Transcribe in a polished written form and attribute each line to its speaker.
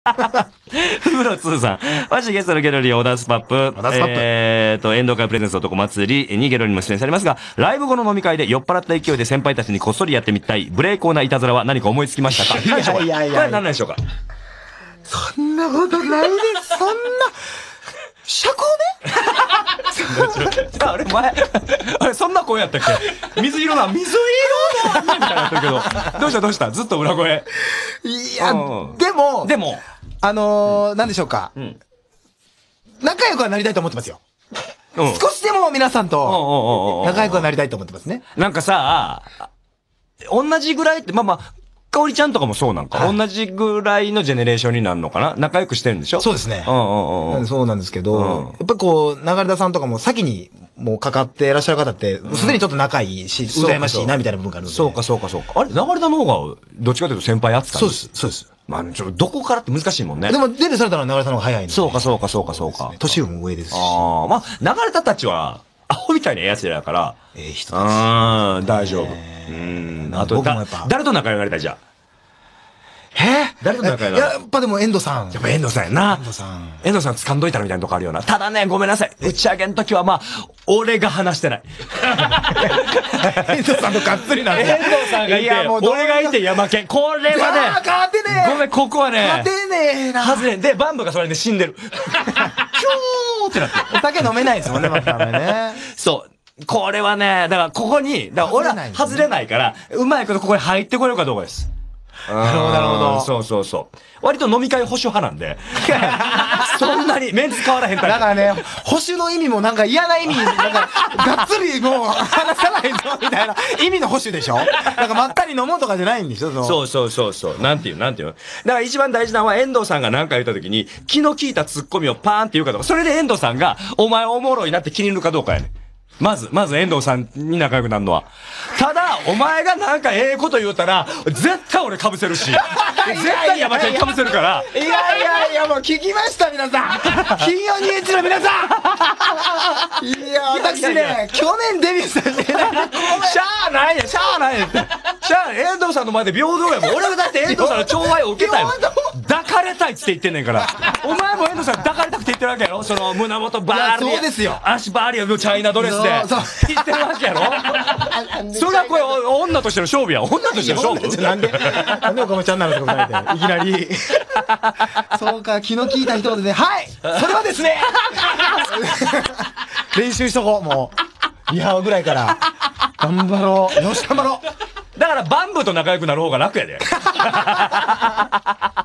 Speaker 1: ふぐろつーさん。わしゲストのゲロリーオーダースパップ。遠藤会プレゼンス男祭りにゲロリーも出演されますが、ライブ後の飲み会で酔っ払った勢いで先輩たちにこっそりやってみたい、無礼講ないたずらは何か思いつきましたか？
Speaker 2: いやいやいや。
Speaker 1: これ何なんでしょうか？
Speaker 2: そんなことないです。そんな、社交ね
Speaker 1: あれ前、あれそんな声やったっけ？水色だみたいになってるけど。どうしたずっと裏声。
Speaker 2: いや、でも、なんでしょうか。仲良くはなりたいと思ってますよ。少しでも皆さんと、仲良くはなりたいと思ってますね。
Speaker 1: なんかさ、同じぐらいって、まあ、かおりちゃんとかもそうなんか、同じぐらいのジェネレーションになるのかな？仲良くしてるんでしょ？
Speaker 2: そうですね。そうなんですけど、やっぱこう、流田さんとかも先にもうかかっていらっしゃる方って、すでにちょっと仲いいし、羨ましいなみたいな部分があるので。
Speaker 1: そうか。あれ、流田の方が、どっちかというと先輩やってたん
Speaker 2: そうです。
Speaker 1: まあ、どこからって難しいもんね。
Speaker 2: でも、デビューされたのは流田さんの方が早いので。
Speaker 1: そうか。
Speaker 2: 年も上ですし。
Speaker 1: まあ、流田たちは、アホみたいなやつだから。
Speaker 2: 人です。
Speaker 1: 大丈夫。あと、誰と仲良くなりたいじゃん。誰と仲良くなる？
Speaker 2: やっぱでも遠藤さん。
Speaker 1: やっぱ遠藤さんやな。遠藤さん掴んどいたらみたいなとこあるよな。ただね、ごめんなさい。打ち上げの時はまあ、俺が話してない。
Speaker 2: 遠藤さんとがっつりなんだ。
Speaker 1: 遠藤さんがいて、俺がいて山県。これはね、
Speaker 2: 勝てねえ。
Speaker 1: ごめん、ここはね、
Speaker 2: 勝てねえな。
Speaker 1: 外れ。で、バンブがそれで死んでる。キューってなってる。
Speaker 2: お酒飲めないですもんね、またね。
Speaker 1: そう。これはね、だからここに、だから俺は外れないから、うまいことここに入ってこれるかどうかです。
Speaker 2: なるほど。
Speaker 1: そう。割と飲み会保守派なんで。そんなにメンツ変わらへんから。
Speaker 2: だからね、保守の意味もなんか嫌な意味、なんか、がっつりもう話さないぞ、みたいな意味の保守でしょ？なんかまったり飲もうとかじゃないんでしょ？
Speaker 1: そう。なんていうだから一番大事なのは遠藤さんが何か言った時に、気の利いたツッコミをパーンって言うかどうか。それで遠藤さんが、お前おもろいなって気に入るかどうかやねん。まず遠藤さんに仲良くなるのは。ただ、お前がなんかええこと言うたら、絶対俺被せるし。絶対山ちゃん被せるから。
Speaker 2: いや、もう聞きました、皆さん。金曜21の皆さん。いや、私ね、去年デビューさせて、しゃ
Speaker 1: あないね遠藤さんの前で平等やもん。俺はだって遠藤さんの寵愛を受けたいもん。抱かれたいって言ってんねんから。お前も遠藤さん抱かれたくて言ってるわけやろ？その胸元バーリー。
Speaker 2: そうですよ。
Speaker 1: 足バーリーのチャイナドレスで。言ってるわけやろ？それはこれ女としての勝負や。女としての勝負。
Speaker 2: なんで岡本ちゃんなのってことないで。いきなり。そうか、気の利いた人でね。はい！それはですね練習しとこう、もう。リハぐらいから。頑張ろう。よし、頑張ろう。
Speaker 1: だからバンブと仲良くなる方が楽やで。